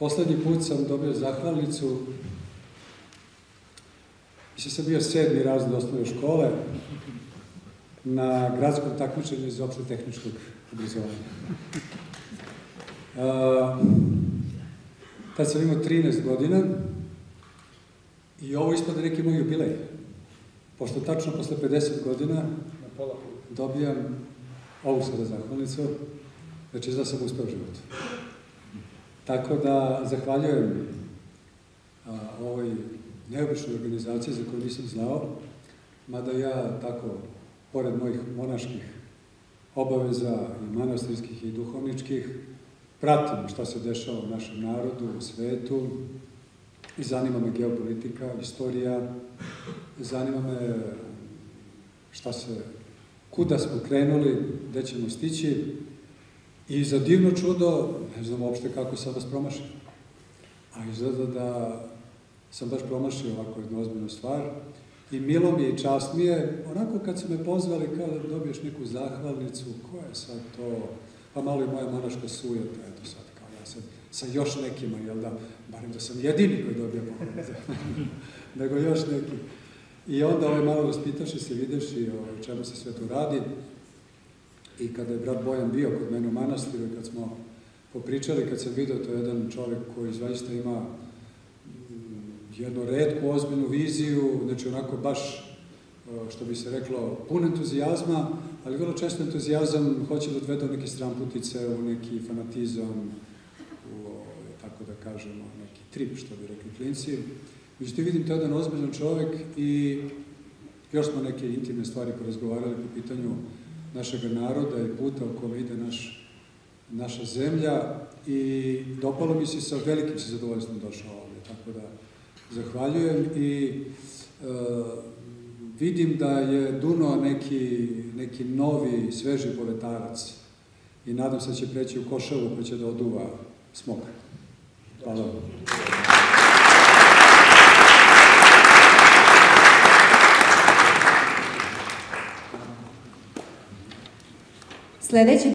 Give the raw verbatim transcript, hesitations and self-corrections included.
Poslednji put sam dobio zahvalnicu, mislim sam bio sedmi razred osnovne škole, na gradskom takmičenju iz opšte tehničkog obrazovanja. Tad sam imao trinaest godina i ovo ispada neki moj jubilej. Pošto tačno posle pedeset godina dobijam ovu sada zahvalnicu, znači da sam uspeo u životu. Tako da zahvaljujem ovoj neobičnoj organizaciji za koju nisam znao, mada ja tako, pored mojih monaških obaveza i manastirskih i duhovničkih, pratim šta se dešava u našem narodu, u svetu, i zanima me geopolitika, istorija, zanima me šta se, kuda smo krenuli, gde ćemo stići, i za divno čudo, ne znam uopšte kako sam vas promašio. A izgleda da sam baš promašio ovako jednu ozbiljnu stvar. I milo mi je i čast mi je, onako kad su me pozvali kao da dobiješ neku zahvalnicu, ko je sad to, pa malo i moja monaška sujeta, eto sad, kao ja sad, sa još nekima, jel da, barem da sam jedini koji dobija pohvalnicu, nego još neki. I onda ovaj malo raspitaš i se vidiš i o čemu se sve tu radi. I kada je brat Bojan bio kod mene u manastiru, kad smo popričali, kad sam vidio, to je jedan čovjek koji zaista ima jednu retku, ozbiljnu viziju, znači onako baš, što bi se reklo, pun entuzijazma, ali vrlo često entuzijazam hoće da odvede u neke stramputice, u neki fanatizam, u, tako da kažemo, neki trip, što bi rekli klinci. Međutim, vidim to jedan ozbiljan čovjek i još smo neke intimne stvari porazgovarali po pitanju našeg naroda i puta u kome ide naš, naša zemlja, i dopalo mi se, sa velikim se zadovoljstvom došao ovdje, tako da zahvaljujem i e, vidim da je Duno neki, neki novi, sveži poletarac i nadam se da će preći u Košavu pa će da oduva smog. Hvala. Sledeći